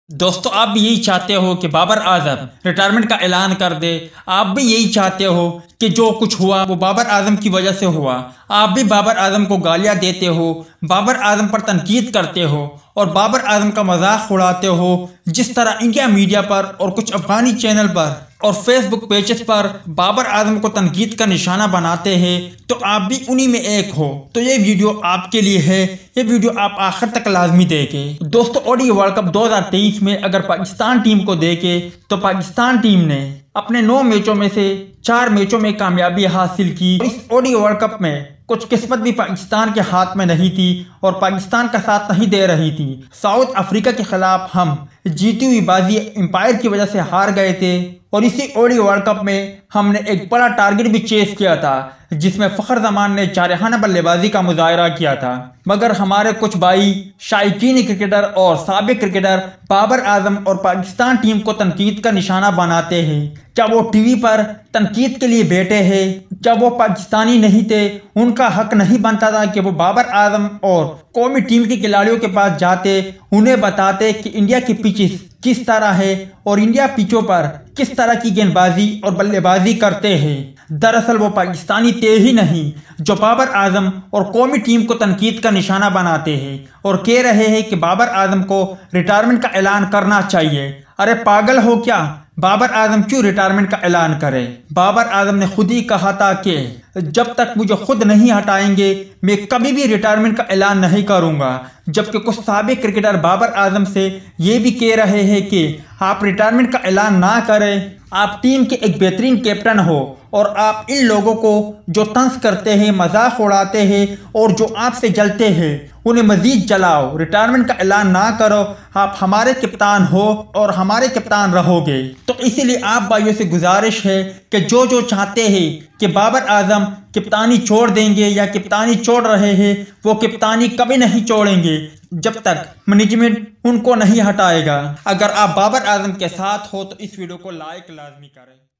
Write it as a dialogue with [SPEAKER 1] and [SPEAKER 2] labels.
[SPEAKER 1] दोस्तों, आप भी यही चाहते हो कि बाबर आजम रिटायरमेंट का ऐलान कर दे। आप भी यही चाहते हो कि जो कुछ हुआ वो बाबर आजम की वजह से हुआ। आप भी बाबर आजम को गालियां देते हो, बाबर आजम पर तनकीद करते हो और बाबर आजम का मजाक उड़ाते हो। जिस तरह इंडिया मीडिया पर और कुछ अफगानी चैनल पर और फेसबुक पेजेस पर बाबर आजम को तनकीद का निशाना बनाते हैं, तो आप भी उन्हीं में एक हो। तो ये वीडियो आपके लिए है, ये वीडियो आप आखिर तक लाजमी देखें। दोस्तों, ओडीआई वर्ल्ड कप 2023 में अगर पाकिस्तान टीम को देखें तो पाकिस्तान टीम ने अपने 9 मैचों में से 4 मैचों में कामयाबी हासिल की। इस ओडीआई वर्ल्ड कप में कुछ किस्मत भी पाकिस्तान के हाथ में नहीं थी और पाकिस्तान का साथ नहीं दे रही थी। साउथ अफ्रीका के खिलाफ हम जीती हुई बाजी एम्पायर की वजह से हार गए थे और इसी ओडीआई वर्ल्ड कप में हमने एक बड़ा टारगेट भी चेस किया था, जिसमें फखर जमान ने जारहाना बल्लेबाजी का मुजाहरा किया था। मगर हमारे कुछ भाई शायकीन क्रिकेटर और साबिक क्रिकेटर बाबर आजम और पाकिस्तान टीम को तनकीद का निशाना बनाते हैं। क्या वो टीवी पर तनकीद के लिए बैठे हैं? क्या वो पाकिस्तानी नहीं थे? उनका हक नहीं बनता था कि वो बाबर आजम और कौमी टीम के खिलाड़ियों के पास जाते, उन्हें बताते कि इंडिया की पिचेस किस तरह है और इंडिया पिचों पर किस तरह की गेंदबाजी और बल्लेबाजी करते हैं। दरअसल वो पाकिस्तानी थे ही नहीं जो बाबर आजम और कौमी टीम को तनकीद का निशाना बनाते हैं और कह रहे हैं कि बाबर आजम को रिटायरमेंट का ऐलान करना चाहिए। अरे पागल हो क्या? बाबर आजम क्यों रिटायरमेंट का ऐलान करे? बाबर आजम ने खुद ही कहा था कि जब तक मुझे खुद नहीं हटाएंगे मैं कभी भी रिटायरमेंट का ऐलान नहीं करूंगा। जबकि कुछ साबिक क्रिकेटर बाबर आजम से ये भी कह रहे हैं कि आप रिटायरमेंट का ऐलान ना करें, आप टीम के एक बेहतरीन कैप्टन हो और आप इन लोगों को जो तंज करते हैं, मजाक उड़ाते हैं और जो आपसे जलते हैं उन्हें मजीद जलाओ। रिटायरमेंट का ऐलान ना करो, आप हमारे कप्तान हो और हमारे कप्तान रहोगे। तो इसीलिए आप भाइयों से गुजारिश है कि जो जो चाहते हैं कि बाबर आजम कप्तानी छोड़ देंगे या कप्तानी छोड़ रहे हैं, वो कप्तानी कभी नहीं छोड़ेंगे जब तक मैनेजमेंट उनको नहीं हटाएगा। अगर आप बाबर आजम के साथ हो तो इस वीडियो को लाइक लाजमी करें।